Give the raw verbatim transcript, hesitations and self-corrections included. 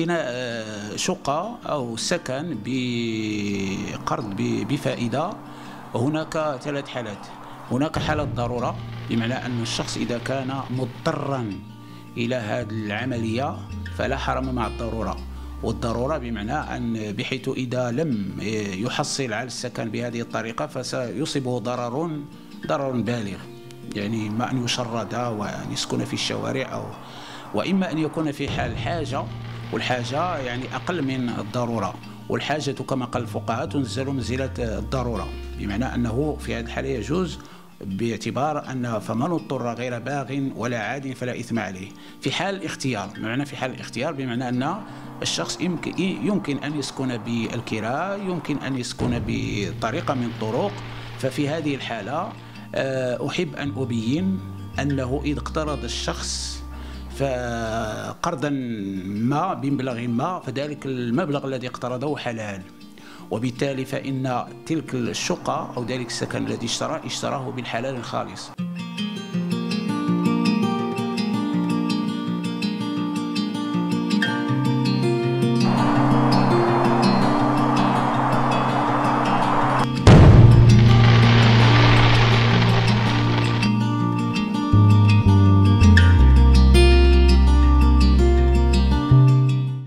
عندنا آه، شقة أو سكن بقرض ب- بفائدة. هناك ثلاث حالات. هناك حالة ضرورة، بمعنى أن الشخص إذا كان مضطرا إلى هذه العملية فلا حرام مع الضرورة. والضرورة بمعنى أن بحيث إذا لم يحصل على السكن بهذه الطريقة فسيصيبه ضرر ضرر بالغ، يعني ما أن يشرد وأن يسكن في الشوارع، أو وإما أن يكون في حال حاجة، والحاجة يعني أقل من الضرورة، والحاجة كما قال الفقهاء تنزل منزلة الضرورة، بمعنى أنه في هذه الحالة يجوز باعتبار أن فمن اضطر غير باغ ولا عاد فلا إثم عليه. في حال الاختيار، بمعنى في حال الاختيار بمعنى أن الشخص يمكن, يمكن أن يسكن بالكراء، يمكن أن يسكن بطريقة من الطرق. ففي هذه الحالة أحب أن أبين أنه إذا اقترض الشخص فقرضا ما بمبلغ ما، فذلك المبلغ الذي اقترضه حلال، وبالتالي فإن تلك الشقة أو ذلك السكن الذي اشتراه اشتراه بالحلال الخالص.